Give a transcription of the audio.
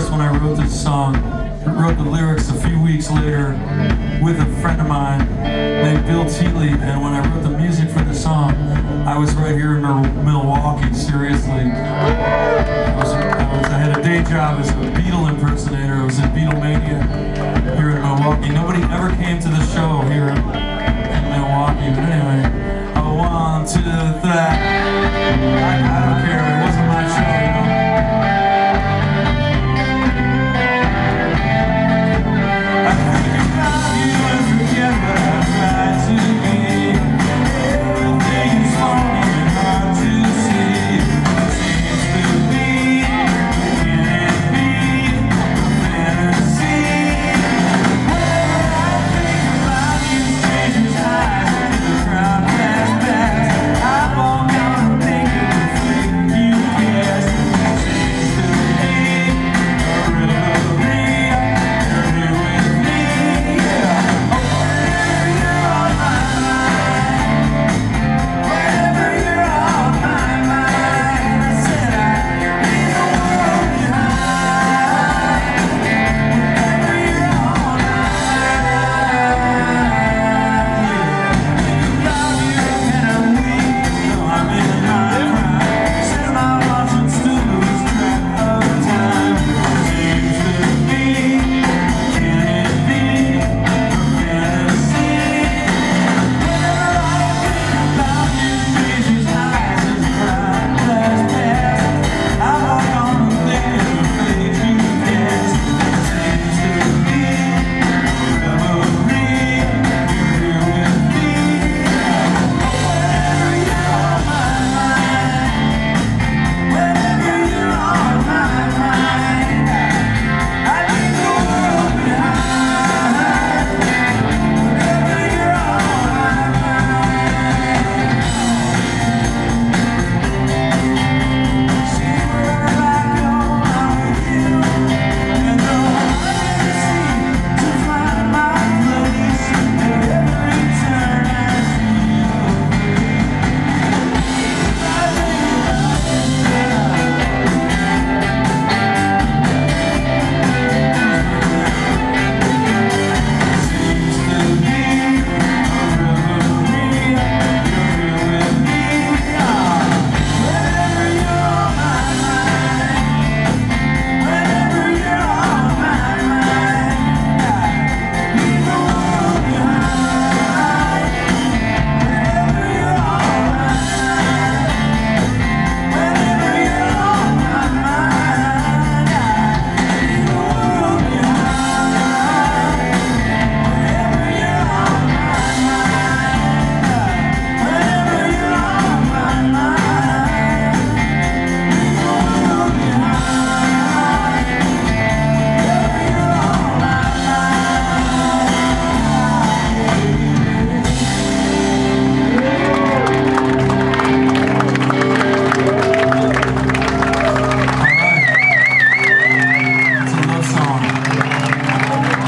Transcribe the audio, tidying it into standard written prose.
course, when I wrote this song, I wrote the lyrics a few weeks later with a friend of mine named Bill Teatley, and when I wrote the music for the song, I was right here in Milwaukee, seriously. I had a day job as a Beatle impersonator. I was in Beatlemania here in Milwaukee. Nobody ever came to the show here in Milwaukee, but anyway, 1, 2, 3.